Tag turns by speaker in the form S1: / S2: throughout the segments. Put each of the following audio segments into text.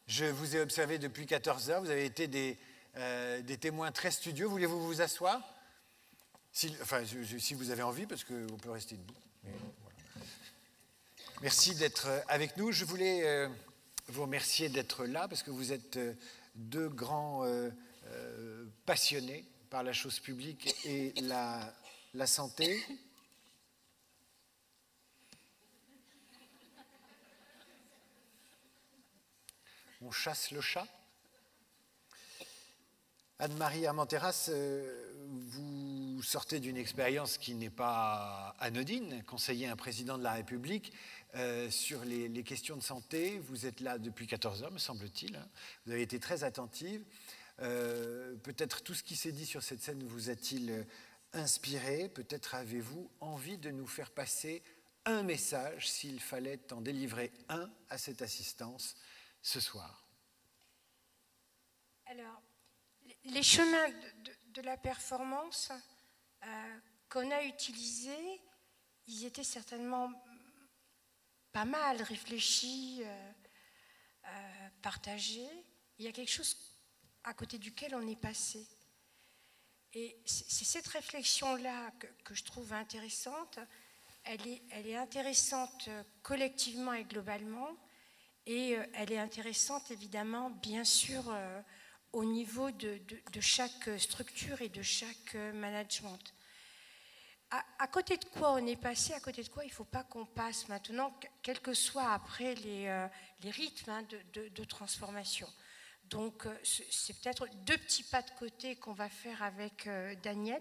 S1: Je vous ai observé depuis 14 heures. Vous avez été des témoins très studieux. Voulez-vous vous asseoir? Si vous avez envie, parce qu'on peut rester debout. Mais, voilà. Merci d'être avec nous. Je voulais vous remercier d'être là, parce que vous êtes deux grands passionnés par la chose publique et la santé. On chasse le chat. Anne-Marie Armenteras, vous sortez d'une expérience qui n'est pas anodine, conseiller un président de la République sur les questions de santé. Vous êtes là depuis 14 heures, me semble-t-il. Hein. Vous avez été très attentive. Peut-être tout ce qui s'est dit sur cette scène vous a-t-il inspiré. Peut-être avez-vous envie de nous faire passer un message, s'il fallait en délivrer un à cette assistance ce soir.
S2: Alors, les chemins de la performance qu'on a utilisés, ils étaient certainement pas mal réfléchis, partagés. Il y a quelque chose à côté duquel on est passé. Et c'est cette réflexion-là que je trouve intéressante. Elle est intéressante collectivement et globalement, et elle est intéressante évidemment, bien sûr, au niveau de chaque structure et de chaque management. À côté de quoi on est passé, à côté de quoi il ne faut pas qu'on passe maintenant, quels que soient après les rythmes hein, de transformation. Donc c'est peut-être deux petits pas de côté qu'on va faire avec Daniel.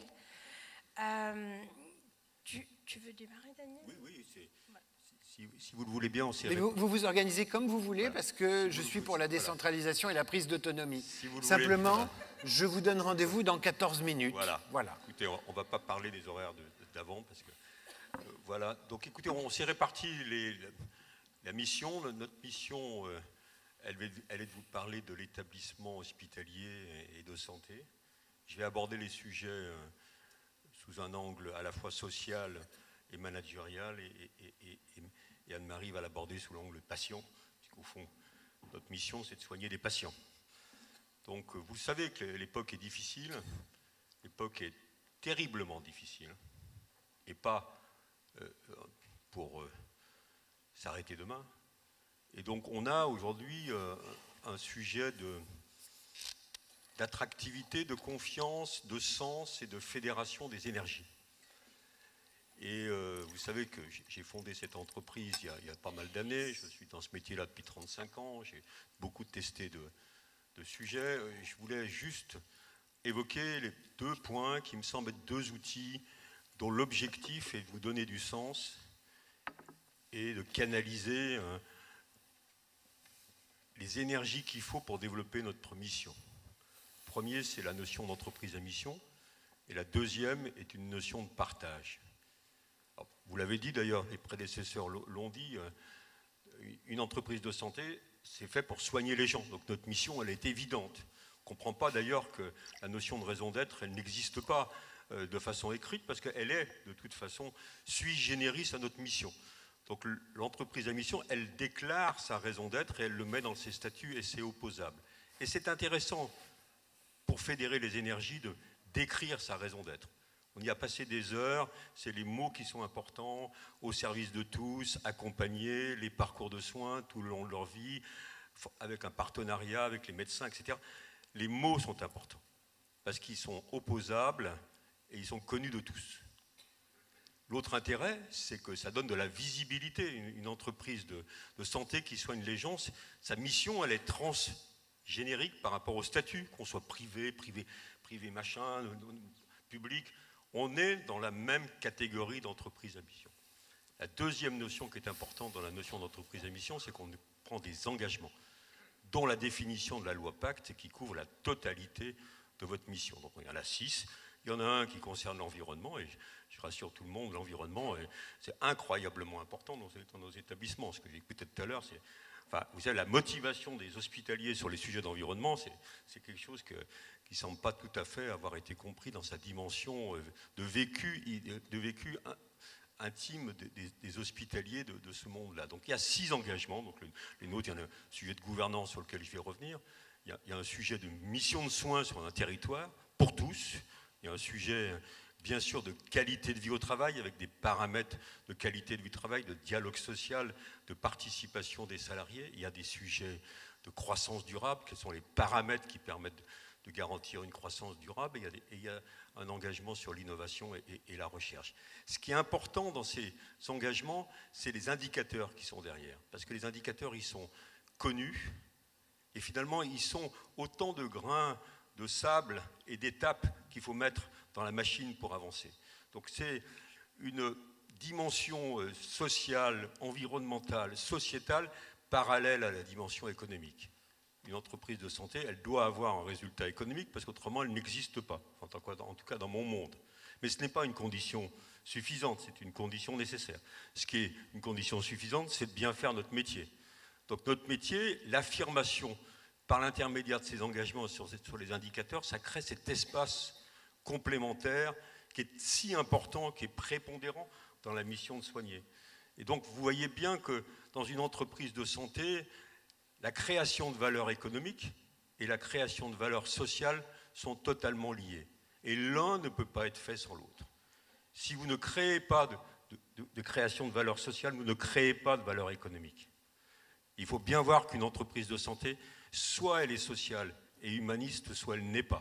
S2: Tu veux démarrer, Daniel?
S3: Oui, si vous le voulez bien, on s'y
S1: vous vous organisez comme vous voulez, voilà. Parce que je suis pour la décentralisation et la prise d'autonomie. Si simplement, je vous donne rendez-vous dans 14 minutes.
S3: Voilà. Écoutez, on ne va pas parler des horaires d'avant, parce que voilà. Donc écoutez, on s'est réparti la mission. Notre mission, elle est de vous parler de l'établissement hospitalier et de santé. Je vais aborder les sujets sous un angle à la fois social et managérial, et Anne-Marie va l'aborder sous l'angle patient, puisqu'au fond, notre mission, c'est de soigner des patients. Donc, vous savez que l'époque est difficile, l'époque est terriblement difficile, et pas pour s'arrêter demain. Et donc, on a aujourd'hui un sujet d'attractivité, de confiance, de sens et de fédération des énergies. Et vous savez que j'ai fondé cette entreprise il y a pas mal d'années. Je suis dans ce métier-là depuis 35 ans. J'ai beaucoup testé de sujets. Je voulais juste évoquer les deux points qui me semblent être deux outils dont l'objectif est de vous donner du sens et de canaliser les énergies qu'il faut pour développer notre mission. Le premier, c'est la notion d'entreprise à mission. Et la deuxième est une notion de partage. Alors, vous l'avez dit d'ailleurs, les prédécesseurs l'ont dit, une entreprise de santé, c'est fait pour soigner les gens. Donc notre mission, elle est évidente. On ne comprend pas d'ailleurs que la notion de raison d'être, elle n'existe pas de façon écrite, parce qu'elle est de toute façon sui generis à notre mission. Donc l'entreprise à mission, elle déclare sa raison d'être et elle le met dans ses statuts et c'est opposable. Et c'est intéressant pour fédérer les énergies d'écrire sa raison d'être. On y a passé des heures, c'est les mots qui sont importants, au service de tous, accompagner, les parcours de soins tout le long de leur vie, avec un partenariat avec les médecins, etc. Les mots sont importants, parce qu'ils sont opposables et ils sont connus de tous. L'autre intérêt, c'est que ça donne de la visibilité. Une entreprise de santé qui soigne les gens, sa mission, elle est transgénérique par rapport au statut, qu'on soit privé machin, public. On est dans la même catégorie d'entreprise à mission. La deuxième notion qui est importante dans la notion d'entreprise à mission, c'est qu'on prend des engagements, dont la définition de la loi Pacte qui couvre la totalité de votre mission. Donc il y en a 6. Il y en a un qui concerne l'environnement, et je rassure tout le monde, l'environnement, c'est incroyablement important dans nos établissements. Ce que j'ai écouté tout à l'heure, c'est... Enfin, vous savez, la motivation des hospitaliers sur les sujets d'environnement, c'est quelque chose qui ne semble pas tout à fait avoir été compris dans sa dimension de vécu intime des hospitaliers de ce monde-là. Donc il y a 6 engagements, donc les nôtres, il y a un sujet de gouvernance sur lequel je vais revenir, il y a un sujet de mission de soins sur un territoire, pour tous, il y a un sujet bien sûr de qualité de vie au travail, avec des paramètres de qualité de vie au travail, de dialogue social, de participation des salariés, il y a des sujets de croissance durable, quels sont les paramètres qui permettent de garantir une croissance durable, et il y a un engagement sur l'innovation et la recherche. Ce qui est important dans ces engagements, c'est les indicateurs qui sont derrière, parce que les indicateurs, ils sont connus, et finalement, ils sont autant de grains de sable et d'étapes qu'il faut mettre dans la machine pour avancer. Donc c'est une dimension sociale, environnementale, sociétale, parallèle à la dimension économique. Une entreprise de santé, elle doit avoir un résultat économique parce qu'autrement, elle n'existe pas, en tout cas dans mon monde. Mais ce n'est pas une condition suffisante, c'est une condition nécessaire. Ce qui est une condition suffisante, c'est de bien faire notre métier. Donc notre métier, l'affirmation par l'intermédiaire de ces engagements sur les indicateurs, ça crée cet espace complémentaire qui est si important, qui est prépondérant dans la mission de soigner. Et donc vous voyez bien que dans une entreprise de santé, la création de valeur économique et la création de valeur sociale sont totalement liées. Et l'un ne peut pas être fait sans l'autre. Si vous ne créez pas de création de valeur sociale, vous ne créez pas de valeur économique. Il faut bien voir qu'une entreprise de santé, soit elle est sociale et humaniste, soit elle n'est pas.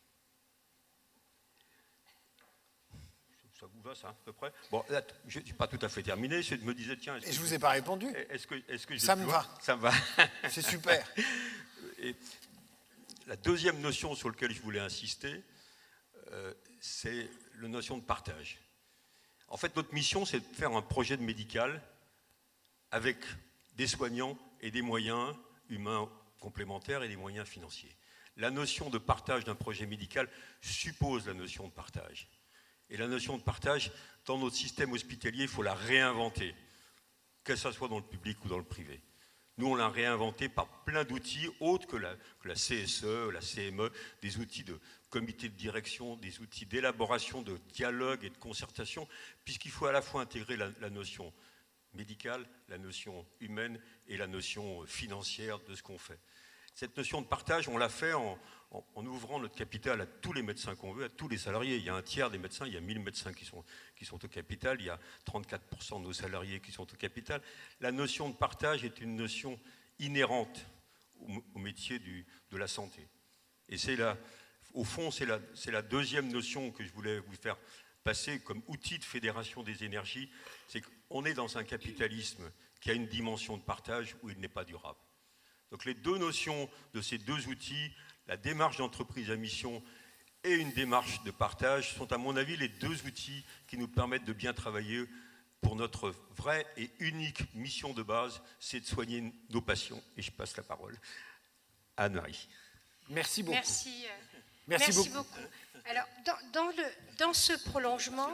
S3: Ça vous va, ça, à peu près? Bon, là, je n'ai pas tout à fait terminé. Je me disais, tiens...
S1: Et je ne vous ai pas répondu.
S3: Ça me va. Ça me va.
S1: C'est super.
S3: Et la deuxième notion sur laquelle je voulais insister, c'est la notion de partage. En fait, notre mission, c'est de faire un projet de médical avec des soignants et des moyens humains complémentaires et des moyens financiers. La notion de partage d'un projet médical suppose la notion de partage. Et la notion de partage, dans notre système hospitalier, il faut la réinventer, que ce soit dans le public ou dans le privé. Nous, on l'a réinventé par plein d'outils autres que la CSE, la CME, des outils de comité de direction, des outils d'élaboration, de dialogue et de concertation, puisqu'il faut à la fois intégrer la notion médicale, la notion humaine et la notion financière de ce qu'on fait. Cette notion de partage, on l'a fait en ouvrant notre capital à tous les médecins qu'on veut, à tous les salariés. Il y a un tiers des médecins, il y a 1000 médecins qui sont au capital, il y a 34% de nos salariés qui sont au capital. La notion de partage est une notion inhérente au métier de la santé. Et c'est au fond, c'est la deuxième notion que je voulais vous faire passer comme outil de fédération des énergies, c'est qu'on est dans un capitalisme qui a une dimension de partage où il n'est pas durable. Donc les deux notions de ces deux outils, la démarche d'entreprise à mission et une démarche de partage, sont à mon avis les deux outils qui nous permettent de bien travailler pour notre vraie et unique mission de base, c'est de soigner nos patients. Et je passe la parole à Anne-Marie.
S1: Merci beaucoup.
S2: Merci beaucoup. Alors, dans ce prolongement,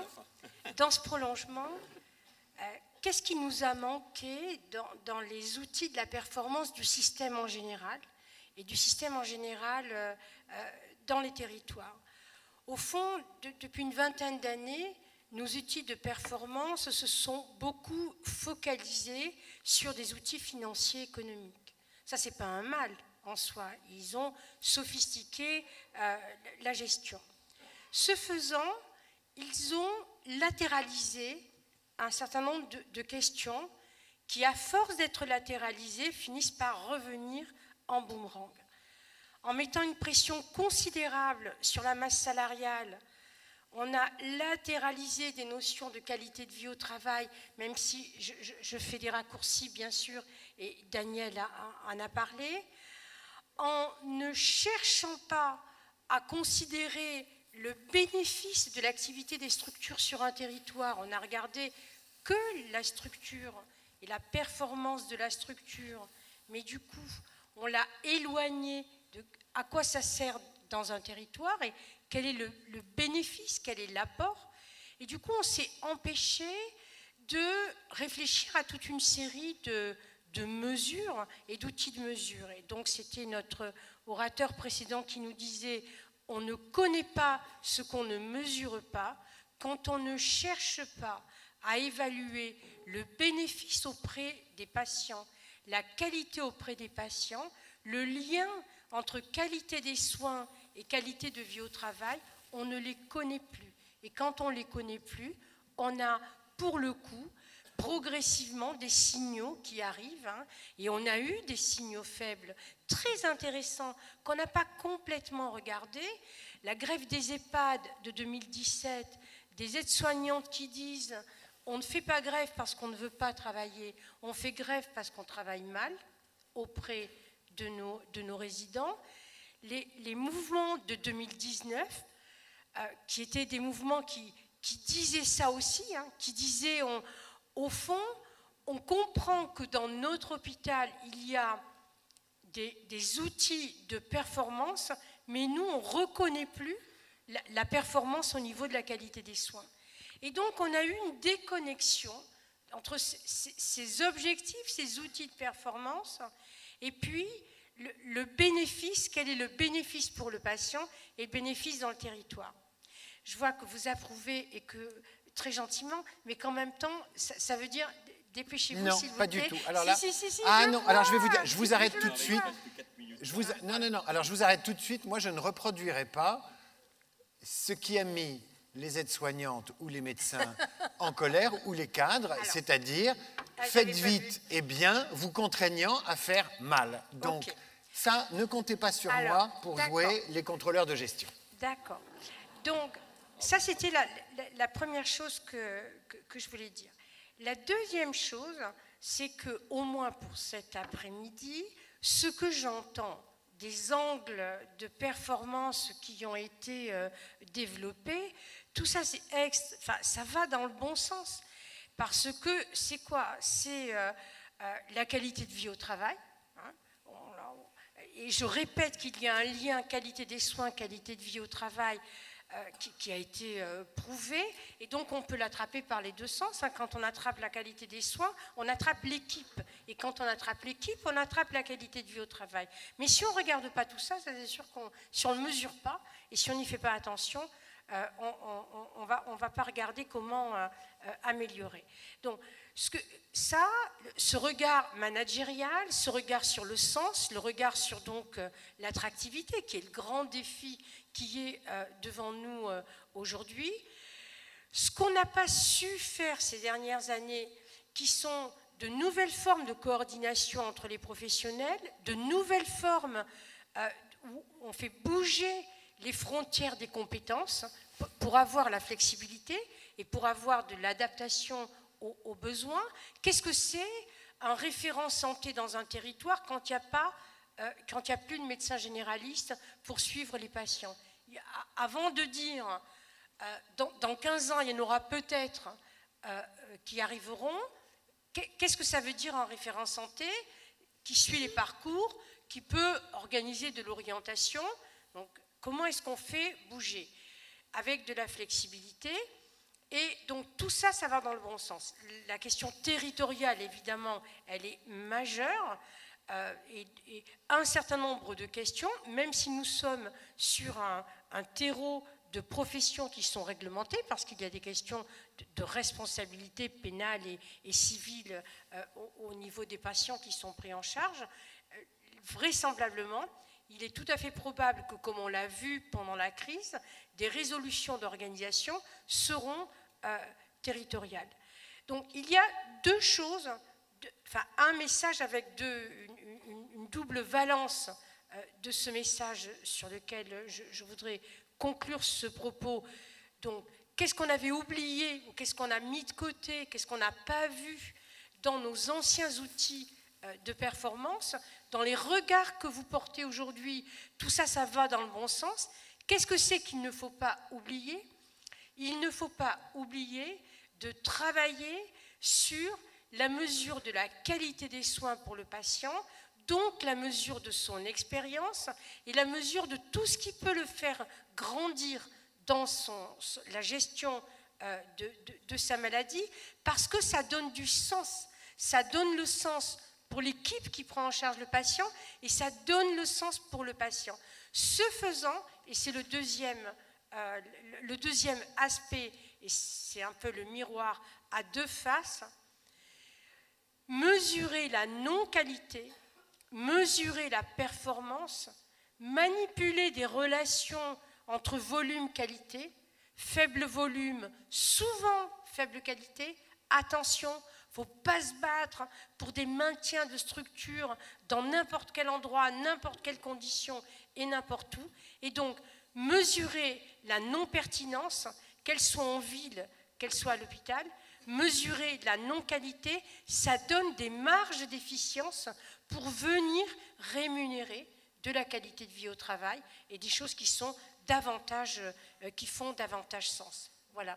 S2: qu'est-ce qui nous a manqué dans les outils de la performance du système en général et du système en général dans les territoires? Au fond, depuis une vingtaine d'années, nos outils de performance se sont beaucoup focalisés sur des outils financiers économiques. Ça, ce n'est pas un mal en soi. Ils ont sophistiqué la gestion. Ce faisant, ils ont latéralisé un certain nombre de questions qui, à force d'être latéralisées, finissent par revenir en boomerang. En mettant une pression considérable sur la masse salariale, on a latéralisé des notions de qualité de vie au travail, même si je fais des raccourcis, bien sûr, et Daniel en a parlé, en ne cherchant pas à considérer le bénéfice de l'activité des structures sur un territoire. On a regardé que la structure et la performance de la structure, mais du coup, on l'a éloigné de à quoi ça sert dans un territoire et quel est le bénéfice, quel est l'apport. Et du coup, on s'est empêché de réfléchir à toute une série de mesures et d'outils de mesure. Et donc, c'était notre orateur précédent qui nous disait « on ne connaît pas ce qu'on ne mesure pas ». Quand on ne cherche pas à évaluer le bénéfice auprès des patients, la qualité auprès des patients, le lien entre qualité des soins et qualité de vie au travail, on ne les connaît plus. Et quand on ne les connaît plus, on a pour le coup progressivement des signaux qui arrivent, hein, et on a eu des signaux faibles très intéressants qu'on n'a pas complètement regardés. La grève des EHPAD de 2017, des aides-soignantes qui disent on ne fait pas grève parce qu'on ne veut pas travailler, on fait grève parce qu'on travaille mal auprès de nos résidents. Les mouvements de 2019, qui étaient des mouvements qui disaient ça aussi, hein, qui disaient, au fond, on comprend que dans notre hôpital, il y a des outils de performance, mais nous, on ne reconnaît plus la performance au niveau de la qualité des soins. Et donc, on a eu une déconnexion entre ces objectifs, ces outils de performance, et puis le bénéfice, quel est le bénéfice pour le patient et le bénéfice dans le territoire. Je vois que vous approuvez et que très gentiment, mais qu'en même temps, ça veut dire dépêchez-vous, s'il vous plaît. Non,
S1: pas du tout. Alors là,
S2: si,
S1: non, alors je vais vous dire, je vous arrête tout de suite. Non, alors je vous arrête tout de suite. Moi, je ne reproduirai pas ce qui a mis les aides-soignantes ou les médecins en colère ou les cadres, c'est-à-dire faites vite et bien, vous contraignant à faire mal. Donc, ça, ne comptez pas sur moi pour jouer les contrôleurs de gestion.
S2: D'accord. Donc, ça, c'était la première chose que je voulais dire. La deuxième chose, c'est qu'au moins pour cet après-midi, ce que j'entends des angles de performance qui ont été développés, tout ça, ça va dans le bon sens. Parce que c'est quoi? C'est la qualité de vie au travail. Hein, et je répète qu'il y a un lien qualité des soins, qualité de vie au travail qui a été prouvé. Et donc, on peut l'attraper par les deux sens. Hein. Quand on attrape la qualité des soins, on attrape l'équipe. Et quand on attrape l'équipe, on attrape la qualité de vie au travail. Mais si on ne regarde pas tout ça, c'est sûr si on ne le mesure pas et si on n'y fait pas attention, on va pas regarder comment améliorer. Donc, ce regard managérial, ce regard sur le sens, le regard sur donc l'attractivité, qui est le grand défi qui est devant nous aujourd'hui, ce qu'on n'a pas su faire ces dernières années, qui sont de nouvelles formes de coordination entre les professionnels, de nouvelles formes où on fait bouger les frontières des compétences pour avoir la flexibilité et pour avoir de l'adaptation aux besoins. Qu'est-ce que c'est un référent santé dans un territoire quand il n'y a plus de médecin généraliste pour suivre les patients? Avant de dire dans 15 ans, il y en aura peut-être qui arriveront, qu'est-ce que ça veut dire un référent santé qui suit les parcours, qui peut organiser de l'orientation? Donc, comment est-ce qu'on fait bouger? Avec de la flexibilité. Et donc tout ça, ça va dans le bon sens. La question territoriale, évidemment, elle est majeure. Et un certain nombre de questions, même si nous sommes sur un terreau de professions qui sont réglementées, parce qu'il y a des questions de responsabilité pénale et civile au niveau des patients qui sont pris en charge, vraisemblablement, il est tout à fait probable que, comme on l'a vu pendant la crise, des résolutions d'organisation seront territoriales. Donc il y a deux choses, un message avec une double valence de ce message sur lequel je voudrais conclure ce propos. Donc, qu'est-ce qu'on avait oublié, ou qu'est-ce qu'on a mis de côté, qu'est-ce qu'on n'a pas vu dans nos anciens outils de performance, dans les regards que vous portez aujourd'hui, tout ça, ça va dans le bon sens. Qu'est-ce que c'est qu'il ne faut pas oublier? Il ne faut pas oublier de travailler sur la mesure de la qualité des soins pour le patient, donc la mesure de son expérience et la mesure de tout ce qui peut le faire grandir dans la gestion de sa maladie, parce que ça donne du sens, ça donne le sens pour l'équipe qui prend en charge le patient et ça donne le sens pour le patient. Ce faisant, et c'est le deuxième aspect, et c'est un peu le miroir à deux faces. Mesurer la non-qualité, mesurer la performance, manipuler des relations entre volume-qualité, faible volume, souvent faible qualité. Attention, il ne faut pas se battre pour des maintiens de structures dans n'importe quel endroit, n'importe quelle condition et n'importe où. Et donc, mesurer la non-pertinence, qu'elle soit en ville, qu'elle soit à l'hôpital, mesurer la non-qualité, ça donne des marges d'efficience pour venir rémunérer de la qualité de vie au travail et des choses qui sont qui font davantage sens. Voilà.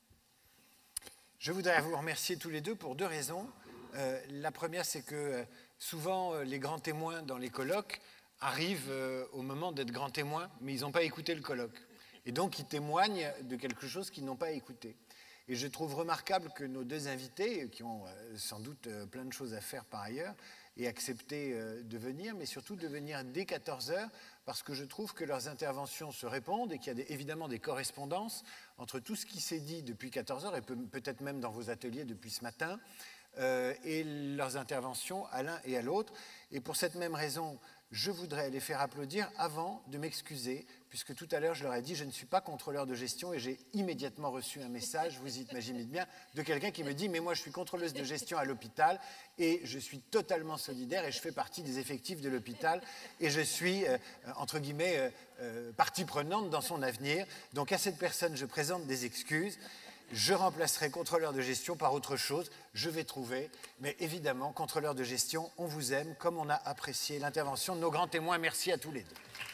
S1: Je voudrais vous remercier tous les deux pour deux raisons. La première, c'est que souvent, les grands témoins dans les colloques arrivent au moment d'être grands témoins, mais ils n'ont pas écouté le colloque. Et donc, ils témoignent de quelque chose qu'ils n'ont pas écouté. Et je trouve remarquable que nos deux invités, qui ont sans doute plein de choses à faire par ailleurs, aient accepté de venir, mais surtout de venir dès 14h, parce que je trouve que leurs interventions se répondent et qu'il y a évidemment des correspondances entre tout ce qui s'est dit depuis 14h, et peut-être même dans vos ateliers depuis ce matin, et leurs interventions à l'un et à l'autre. Et pour cette même raison, je voudrais les faire applaudir avant de m'excuser, puisque tout à l'heure, je leur ai dit, je ne suis pas contrôleur de gestion, et j'ai immédiatement reçu un message, vous imaginez bien, de quelqu'un qui me dit, mais moi, je suis contrôleuse de gestion à l'hôpital, et je suis totalement solidaire, et je fais partie des effectifs de l'hôpital, et je suis, entre guillemets, partie prenante dans son avenir. Donc à cette personne, je présente des excuses. Je remplacerai contrôleur de gestion par autre chose, je vais trouver. Mais évidemment, contrôleur de gestion, on vous aime, comme on a apprécié l'intervention de nos grands témoins. Merci à tous les deux.